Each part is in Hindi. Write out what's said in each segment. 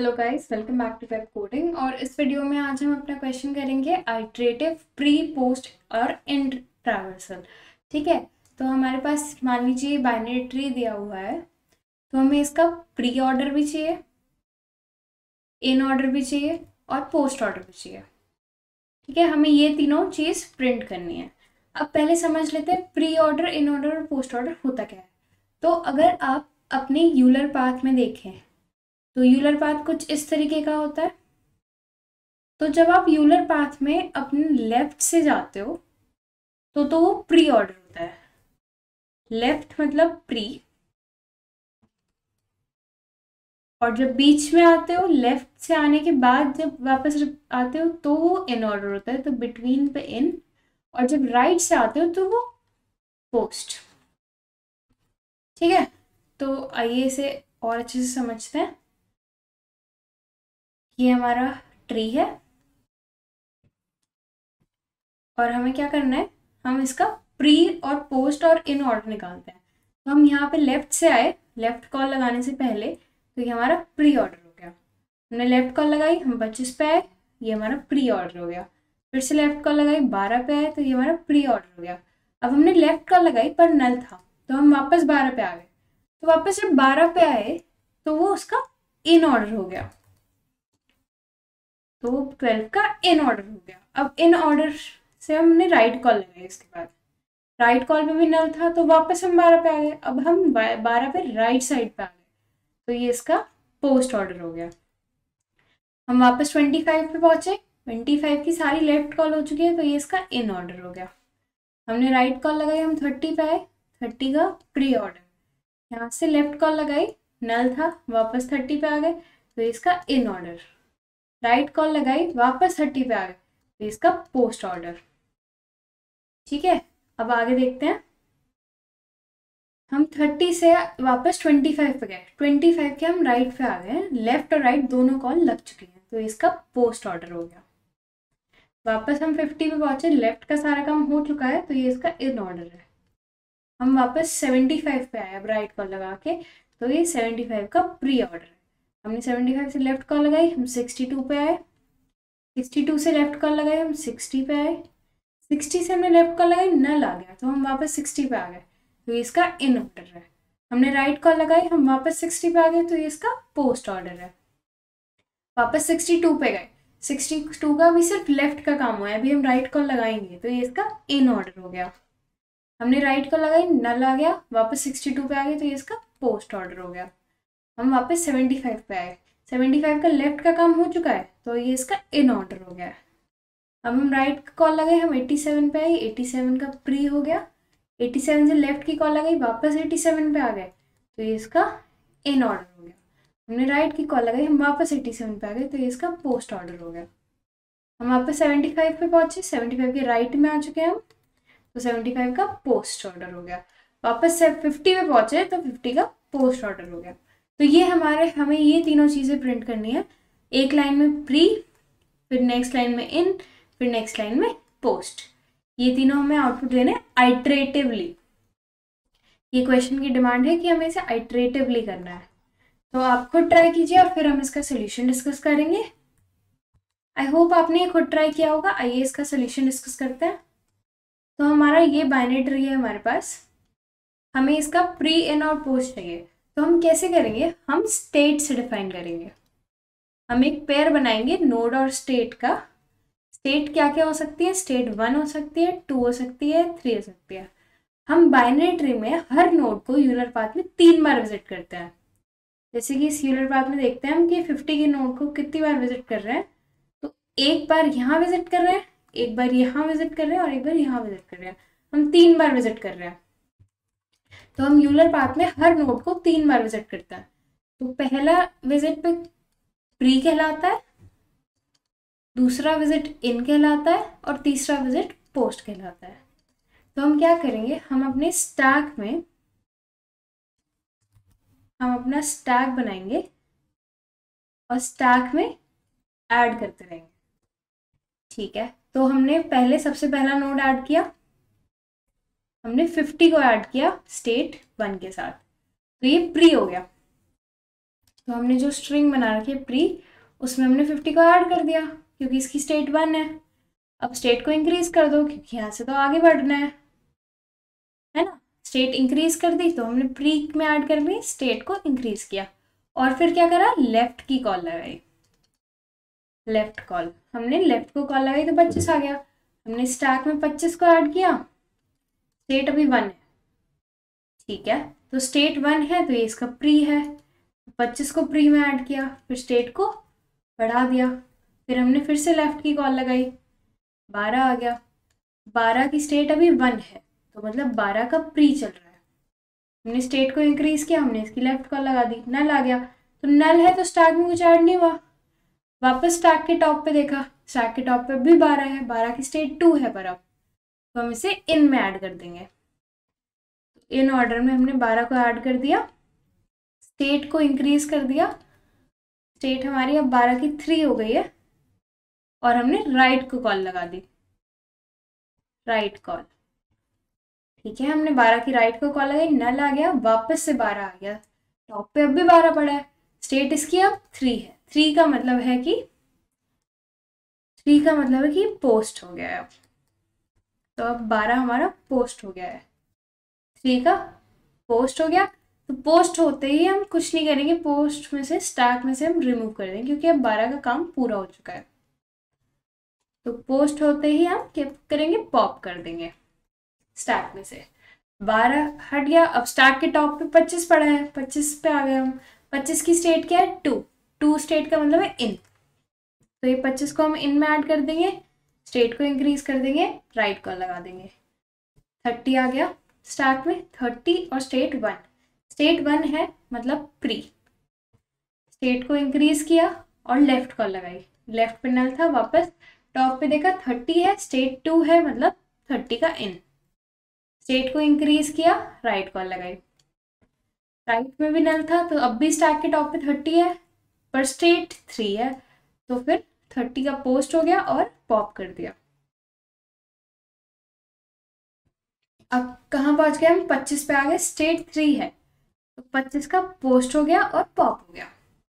Hello guys, welcome back to web coding. और इस वीडियो में आज हम अपना क्वेश्चन करेंगे आइट्रेटिव प्री पोस्ट और इंड ट्रैवर्सल। ठीक है, तो हमारे पास मान लीजिए बाइनरी ट्री दिया हुआ है, तो हमें इसका प्री ऑर्डर भी चाहिए, इन ऑर्डर भी चाहिए और पोस्ट ऑर्डर भी चाहिए। ठीक है, हमें ये तीनों चीज़ प्रिंट करनी है। अब पहले समझ लेते हैं प्री ऑर्डर, इन ऑर्डर और पोस्ट ऑर्डर होता क्या है। तो अगर आप अपने यूलर पाथ में देखें तो यूलर पाथ कुछ इस तरीके का होता है। तो जब आप यूलर पाथ में अपने लेफ्ट से जाते हो तो वो प्री ऑर्डर होता है। लेफ्ट मतलब प्री, और जब बीच में आते हो लेफ्ट से आने के बाद जब वापस आते हो तो वो इन ऑर्डर होता है, तो बिटवीन पे इन। और जब राइट से आते हो तो वो पोस्ट। ठीक है, तो आइए इसे और अच्छे से समझते हैं। ये हमारा ट्री है और हमें क्या करना है, हम इसका प्री और पोस्ट और इन ऑर्डर निकालते हैं। तो हम यहाँ पे लेफ्ट से आए, लेफ्ट कॉल लगाने से पहले, तो ये हमारा प्री ऑर्डर हो गया। हमने लेफ्ट कॉल लगाई, हम 25 पे आए, ये हमारा प्री ऑर्डर हो गया। फिर से लेफ्ट कॉल लगाई, 12 पे आए, तो ये हमारा प्री ऑर्डर हो गया। अब हमने लेफ्ट कॉल लगाई पर नल था, तो हम वापस 12 पे आ गए। तो वापस जब 12 पे आए तो वो उसका इन ऑर्डर हो गया, तो 12 का इन ऑर्डर हो गया। अब इन ऑर्डर से हमने राइट कॉल लगाई, इसके बाद राइट कॉल पे भी नल था तो वापस हम 12 पे आ गए। अब हम 12 पे राइट साइड पे आ गए, तो ये इसका पोस्ट ऑर्डर हो गया। हम वापस 25 पे पहुंचे, 25 की सारी लेफ्ट कॉल हो चुकी है, तो ये इसका इन ऑर्डर हो गया। हमने राइट कॉल लगाई, हम 30 पे आए, 30 का प्री ऑर्डर। यहाँ से लेफ्ट कॉल लगाई, नल था, वापस 30 पे आ गए, तो इसका इन ऑर्डर। राइट कॉल लगाई, वापस 30 पे आ गए, तो इसका पोस्ट ऑर्डर। ठीक है, अब आगे देखते हैं। हम 30 से वापस 25 पे गए, 25 के हम राइट पे आ गए, लेफ्ट और राइट दोनों कॉल लग चुकी हैं, तो इसका पोस्ट ऑर्डर हो गया। वापस हम 50 पे पहुंचे, लेफ्ट का सारा काम हो चुका है, तो ये इसका इन ऑर्डर है। हम वापस 75 पे आए, अब राइट कॉल लगा के, तो ये 75 का प्री ऑर्डर है। हमने 75 से लेफ्ट कॉल लगाई, हम 62 पे आए, 62 से लेफ्ट कॉल लगाई, हम 60 पे आए, 60 से हमने लेफ्ट कॉल लगाई, नल आ गया, तो हम वापस 60 पे आ गए, तो ये इसका इन ऑर्डर है। हमने राइट कॉल लगाई, हम वापस 60 पे आ गए, तो ये इसका पोस्ट ऑर्डर है। वापस 62 पे गए, 62 का भी सिर्फ लेफ्ट का काम हुआ है, अभी हम राइट कॉल लगाएंगे, तो ये इसका इन ऑर्डर हो गया। हमने राइट कॉल लगाई, नल आ गया, वापस 62 पे आ गए, तो ये इसका पोस्ट ऑर्डर हो गया। हम वापस 75 पे आए, 75 का लेफ्ट का काम हो चुका है, तो ये इसका इन ऑर्डर हो गया। अब हम राइट कॉल लगाए, हम 87 पे आए, 87 का प्री हो गया। 87 से लेफ्ट की कॉल लगाई, वापस 87 पे आ गए, तो ये इसका इन ऑर्डर हो गया। हमने राइट की कॉल लगाई, हम वापस 87 पे आ गए, तो ये इसका पोस्ट ऑर्डर हो गया। हम वापस 75 पे पहुंचे, 75 के राइट में आ चुके हैं हम, तो 75 का पोस्ट ऑर्डर हो गया। वापस से 50 पे पहुंचे, तो 50 का पोस्ट ऑर्डर हो गया। तो ये हमें ये तीनों चीज़ें प्रिंट करनी है। एक लाइन में प्री, फिर नेक्स्ट लाइन में इन, फिर नेक्स्ट लाइन में पोस्ट। ये तीनों हमें आउटपुट देने आइट्रेटिवली। ये क्वेश्चन की डिमांड है कि हमें इसे आइट्रेटिवली करना है। तो आप खुद ट्राई कीजिए और फिर हम इसका सोल्यूशन डिस्कस करेंगे। आई होप आपने ये खुद ट्राई किया होगा। आइए इसका सोल्यूशन डिस्कस करते हैं। तो हमारा ये बाइनरी ट्री है हमारे पास, हमें इसका प्री इन और पोस्ट चाहिए। तो हम कैसे करेंगे, हम स्टेट से डिफाइन करेंगे। हम एक पेयर बनाएंगे नोड और स्टेट का। स्टेट क्या क्या हो सकती है, स्टेट 1 हो सकती है, 2 हो सकती है, 3 हो सकती है। हम बाइनरी ट्री में हर नोड को यूलर पाथ में 3 बार विजिट करते हैं। जैसे कि इस यूलर पाथ में देखते हैं हम कि 50 के नोड को कितनी बार विजिट कर रहे हैं। तो एक बार यहाँ विजिट कर रहे हैं, एक बार यहाँ विजिट कर रहे हैं और एक बार यहाँ विजिट कर रहे हैं। हम 3 बार विजिट कर रहे हैं। तो हम यूलर पाथ में हर नोड को 3 बार विजिट करते हैं। तो पहला विजिट पे प्री कहलाता है, दूसरा विजिट इन कहलाता है और तीसरा विजिट पोस्ट कहलाता है। तो हम क्या करेंगे, हम अपने स्टैक में हम अपना स्टैक बनाएंगे और स्टैक में ऐड करते रहेंगे। ठीक है, तो हमने पहले सबसे पहला नोड ऐड किया, हमने 50 को ऐड किया स्टेट 1 के साथ, तो ये प्री हो गया। तो हमने जो स्ट्रिंग बना रखी है प्री, उसमें हमने 50 को ऐड कर दिया क्योंकि इसकी स्टेट 1 है। अब स्टेट को इंक्रीज कर दो क्योंकि यहाँ से तो आगे बढ़ना है ना। स्टेट इंक्रीज कर दी तो हमने प्री में ऐड कर दी, स्टेट को इंक्रीज किया और फिर क्या करा, लेफ्ट की कॉल लगाई। लेफ्ट कॉल, हमने लेफ्ट को कॉल लगाई तो 25 आ गया। हमने स्टैक में 25 को ऐड किया, स्टेट अभी 1 है, ठीक है। तो स्टेट 1 है तो ये इसका प्री है, 25 को प्री में ऐड किया, फिर स्टेट को बढ़ा दिया, फिर हमने फिर से लेफ्ट की कॉल लगाई, 12 आ गया। 12 की स्टेट अभी 1 है तो मतलब 12 का प्री चल रहा है। हमने स्टेट को इंक्रीज किया, हमने इसकी लेफ्ट कॉल लगा दी, नल आ गया। तो नल है तो स्टैक में कुछ ऐड नहीं हुआ। वापस स्टैक के टॉप पे देखा, स्टैक के टॉप पे भी 12 है, 12 की स्टेट 2 है पर अब तो हम इसे इन में ऐड कर देंगे। इन ऑर्डर में हमने 12 को ऐड कर दिया, स्टेट को इंक्रीज कर दिया, स्टेट हमारी अब 12 की 3 हो गई है और हमने राइट को कॉल लगा दी, राइट कॉल, ठीक है। हमने 12 की राइट को कॉल लगाई, नल आ गया, वापस से 12 आ गया, टॉप पे अब भी 12 पड़ा है, स्टेट इसकी अब 3 है। 3 का मतलब है कि पोस्ट हो गया है। तो अब 12 हमारा पोस्ट हो गया है, 3 का पोस्ट हो गया। तो पोस्ट होते ही हम कुछ नहीं करेंगे, पोस्ट में से स्टैक में से हम रिमूव कर देंगे क्योंकि अब 12 का काम पूरा हो चुका है। तो पोस्ट होते ही हम क्या करेंगे, पॉप कर देंगे स्टैक में से। 12 हट गया, अब स्टैक के टॉप पे 25 पड़ा है, 25 पे आ गए हम। 25 की स्टेट क्या है, 2 स्टेट का मतलब है इन, तो ये 25 को हम इन में ऐड कर देंगे, स्टेट को इंक्रीज कर देंगे, राइट कॉल लगा देंगे। 30 आ गया स्टैक में, 30 और स्टेट 1, स्टेट 1 है मतलब प्री, स्टेट को इंक्रीज किया और लेफ्ट कॉल लगाई, लेफ्ट पे नल था, वापस टॉप पे देखा 30 है, स्टेट 2 है मतलब 30 का इन, स्टेट को इंक्रीज किया, राइट कॉल लगाई, राइट में भी नल था तो अब भी स्टैक के टॉप पे 30 है पर स्टेट 3 है, तो फिर 30 का पोस्ट हो गया और पॉप कर दिया। अब कहाँ पहुंच गए हम, 25 पे आ गए, स्टेट 3 है तो 25 का पोस्ट हो गया और पॉप हो गया।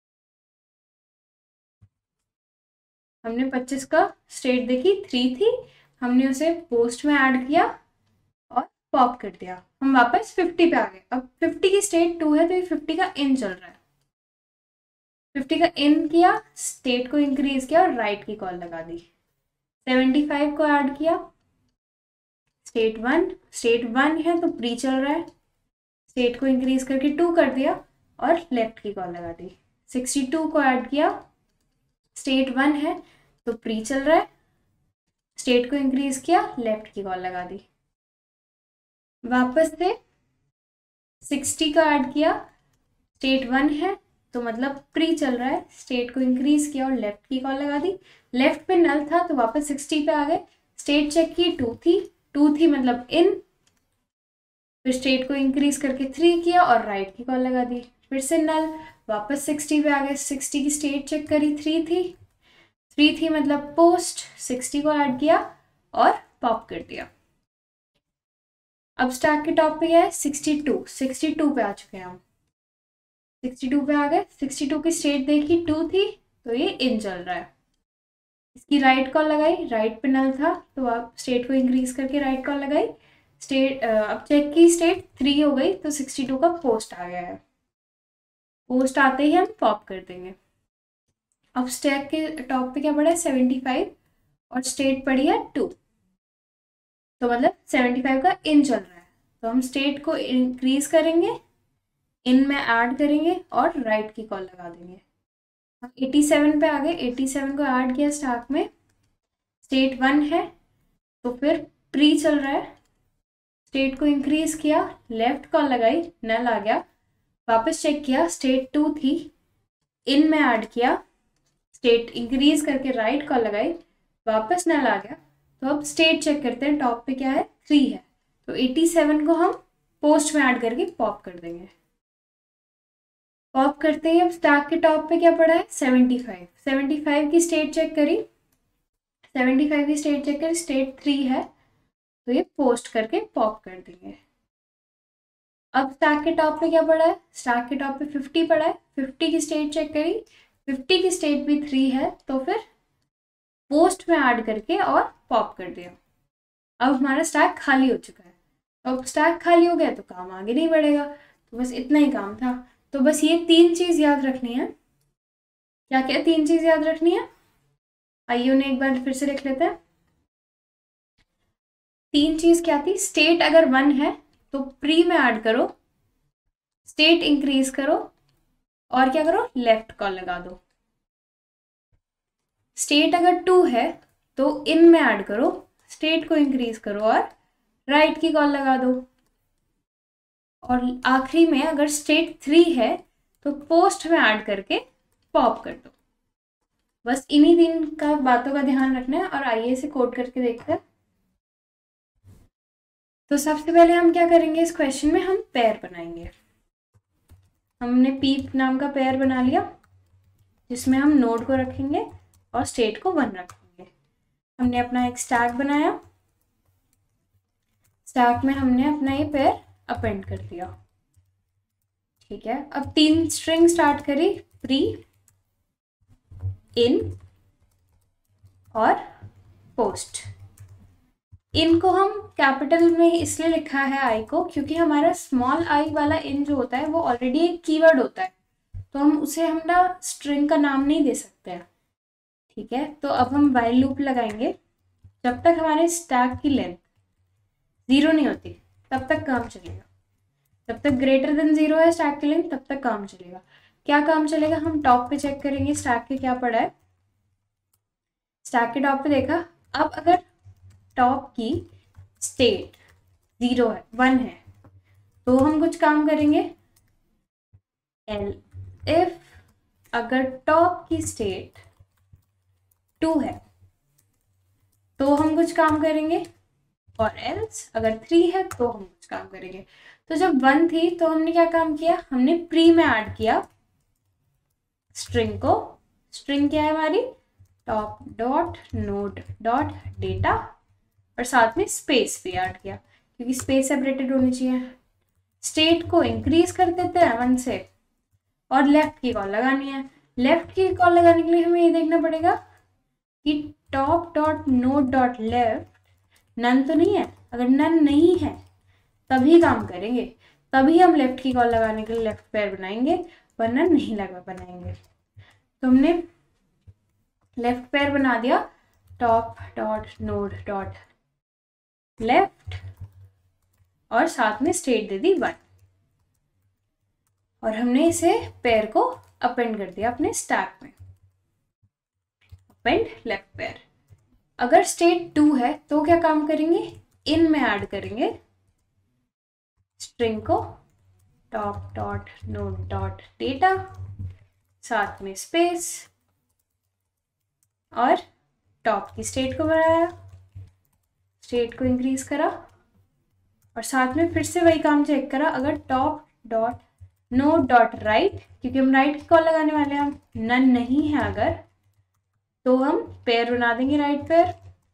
हमने 25 का स्टेट देखी 3 थी, हमने उसे पोस्ट में ऐड किया और पॉप कर दिया, हम वापस 50 पे आ गए। अब 50 की स्टेट 2 है तो ये 50 का इन चल रहा है, 50 का इन किया, स्टेट को इंक्रीज किया और राइट की कॉल लगा दी, 75 को ऐड किया, स्टेट 1 है तो प्री चल रहा है, स्टेट को इंक्रीज करके 2 कर दिया और लेफ्ट की कॉल लगा दी, 62 को ऐड किया, स्टेट 1 है तो प्री चल रहा है, स्टेट को इंक्रीज किया, लेफ्ट की कॉल लगा दी, वापस से 60 का ऐड किया, स्टेट 1 है तो मतलब प्री चल रहा है, स्टेट को इंक्रीज किया और लेफ्ट की कॉल लगा दी, लेफ्ट पे नल था तो वापस 60 पे आ गए, स्टेट चेक की 2 थी मतलब इन, फिर स्टेट को इंक्रीज करके 3 किया और राइट की कॉल लगा दी, फिर से नल, वापस 60 पे आ गए, 60 की स्टेट चेक करी 3 थी मतलब पोस्ट, 60 को ऐड किया और पॉप कर दिया। अब स्टैक के टॉप पे क्या है, 62 पे आ चुके हैं हम, 62 पे आ गए, 62 की स्टेट देखी 2 थी तो ये इन चल रहा है, इसकी राइट कॉल लगाई, राइट पे नल था तो आप स्टेट को इंक्रीज करके राइट कॉल लगाई, स्टेट अब चेक की स्टेट 3 हो गई तो 62 का पोस्ट आ गया है, पोस्ट आते ही हम पॉप कर देंगे। अब स्टैक के टॉप पे क्या पड़ा है, 75 और स्टेट पड़ी है 2, तो मतलब 75 का इन चल रहा है, तो हम स्टेट को इंक्रीज करेंगे, इन में ऐड करेंगे और राइट की कॉल लगा देंगे। हम 87 पे आ गए, 87 को ऐड किया स्टैक में, स्टेट 1 है तो फिर प्री चल रहा है, स्टेट को इंक्रीज किया, लेफ्ट कॉल लगाई, नल आ गया, वापस चेक किया, स्टेट 2 थी, इन में ऐड किया, स्टेट इंक्रीज करके राइट कॉल लगाई, वापस नल आ गया, तो अब स्टेट चेक करते हैं, टॉप पे क्या है 3 है, तो 87 को हम पोस्ट में ऐड करके पॉप कर देंगे। पॉप करते ही अब स्टैक के टॉप पे क्या पड़ा है, 75 की स्टेट चेक करी, 75 की स्टेट चेक करी, स्टेट 3 है तो ये पोस्ट करके पॉप कर देंगे। अब स्टैक के टॉप पे क्या पड़ा है, स्टैक के टॉप पे 50 पड़ा है, 50 की स्टेट चेक करी, 50 की स्टेट भी 3 है, तो फिर पोस्ट में ऐड करके और पॉप कर दिया। अब हमारा स्टैक खाली हो चुका है। अब स्टैक खाली हो गया तो काम आगे नहीं बढ़ेगा, तो बस इतना ही काम था। तो बस ये 3 चीज़ याद रखनी है। क्या क्या 3 चीज़ याद रखनी है, आइए उन्हें एक बार फिर से लिख लेते हैं। 3 चीज़ क्या थी, स्टेट अगर 1 है तो प्री में ऐड करो, स्टेट इंक्रीज करो, और क्या करो, लेफ्ट कॉल लगा दो। स्टेट अगर 2 है तो इन में ऐड करो, स्टेट को इंक्रीज करो और राइट की कॉल लगा दो। और आखिरी में अगर स्टेट 3 है तो पोस्ट में ऐड करके पॉप कर दो। बस इन्हीं 3 का बातों का ध्यान रखना है। और आइए इसे कोड करके देखते हैं। तो सबसे पहले हम क्या करेंगे, इस क्वेश्चन में हम पेयर बनाएंगे। हमने पीप नाम का पेयर बना लिया जिसमें हम नोड को रखेंगे और स्टेट को 1 रखेंगे। हमने अपना एक स्टैक बनाया, स्टैक में हमने अपना ये पेयर अपेंड कर दिया। ठीक है, अब 3 स्ट्रिंग स्टार्ट करी, प्री, इन और पोस्ट। इनको हम कैपिटल में इसलिए लिखा है आई को, क्योंकि हमारा स्मॉल आई वाला इन जो होता है वो ऑलरेडी एक कीवर्ड होता है, तो हम उसे हम ना स्ट्रिंग का नाम नहीं दे सकते हैं। ठीक है, तो अब हम व्हाइल लूप लगाएंगे जब तक हमारे स्टैक की लेंथ 0 नहीं होती, तब तक काम चलेगा। जब तक ग्रेटर देन 0 है स्टैक की लेंथ, तब तक काम चलेगा। क्या काम चलेगा, हम टॉप पे चेक करेंगे स्टैक के क्या पड़ा है। स्टैक के टॉप पे देखा, अब अगर टॉप की स्टेट 0 है, 1 है, तो हम कुछ काम करेंगे। इफ अगर टॉप की स्टेट 2 है तो हम कुछ काम करेंगे, और एल्स अगर 3 है तो हम कुछ काम करेंगे। तो जब 1 थी तो हमने क्या काम किया, हमने प्री में ऐड किया स्ट्रिंग को। स्ट्रिंग क्या है हमारी, top dot node dot data, और साथ में स्पेस भी ऐड किया क्योंकि स्पेस सेपरेटेड होनी चाहिए। स्टेट को इंक्रीज कर देते हैं 1 से, और लेफ्ट की कॉल लगानी है। लेफ्ट की कॉल लगाने के लिए हमें ये देखना पड़ेगा कि top dot node dot left none तो नहीं है। अगर नन नहीं है तभी काम करेंगे, तभी हम लेफ्ट की कॉल लगाने के लिए लेफ्ट पेयर बनाएंगे, वरना नहीं लगा बनाएंगे। तो हमने लेफ्ट पेयर बना दिया, top dot node dot left, और साथ में स्टेट दे दी 1, और हमने इसे पेयर को अपेंड कर दिया अपने स्टैक में, अपेंड लेफ्ट पेयर। अगर स्टेट 2 है तो क्या काम करेंगे, इन में ऐड करेंगे स्ट्रिंग को, top dot node dot data, साथ में स्पेस, और टॉप की स्टेट को बढ़ाया, स्टेट को इंक्रीज करा, और साथ में फिर से वही काम चेक करा। अगर top dot node dot right, क्योंकि हम राइट की कॉल लगाने वाले हैं, हम नन नहीं है अगर, तो हम पेयर बना देंगे राइट पेयर,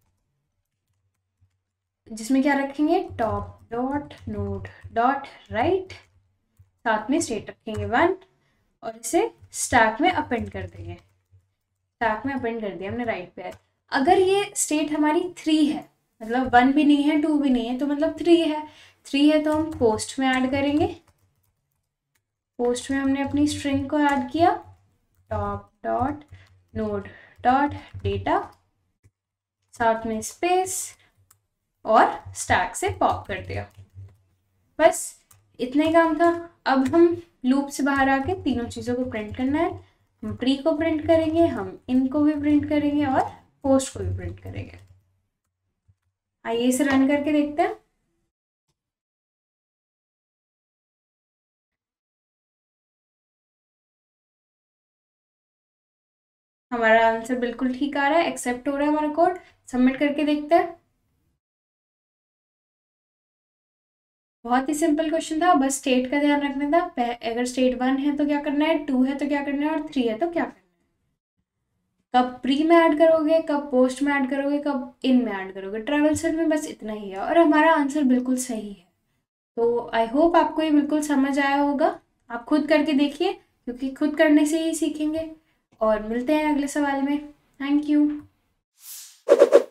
जिसमें क्या रखेंगे, top dot node dot right, साथ में स्टेट रखेंगे 1, और इसे स्टैक में अपेंड कर देंगे। स्टैक में अपेंड कर दिया हमने राइट पेयर। अगर ये स्टेट हमारी 3 है, मतलब 1 भी नहीं है 2 भी नहीं है, तो मतलब 3 है। 3 है तो हम पोस्ट में ऐड करेंगे। पोस्ट में हमने अपनी स्ट्रिंग को ऐड किया, top dot node dot data, साथ में स्पेस, और स्टैक से पॉप कर दिया। बस इतना ही काम था। अब हम लूप से बाहर आके तीनों चीज़ों को प्रिंट करना है। हम प्री को प्रिंट करेंगे, हम इनको भी प्रिंट करेंगे, और पोस्ट को भी प्रिंट करेंगे। आइए इसे रन करके देखते हैं। हमारा आंसर बिल्कुल ठीक आ रहा है, एक्सेप्ट हो रहा है हमारा कोड। सबमिट करके देखते हैं। बहुत ही सिंपल क्वेश्चन था, बस स्टेट का ध्यान रखना था। अगर स्टेट 1 है तो क्या करना है, 2 है तो क्या करना है, और 3 है तो क्या करना है। कब प्री में ऐड करोगे, कब पोस्ट में ऐड करोगे, कब इन में ऐड करोगे। ट्रेवल्सल में बस इतना ही है, और हमारा आंसर बिल्कुल सही है। तो आई होप आपको ये बिल्कुल समझ आया होगा। आप खुद करके देखिए, क्योंकि खुद करने से ही सीखेंगे। और मिलते हैं अगले सवाल में। Thank you.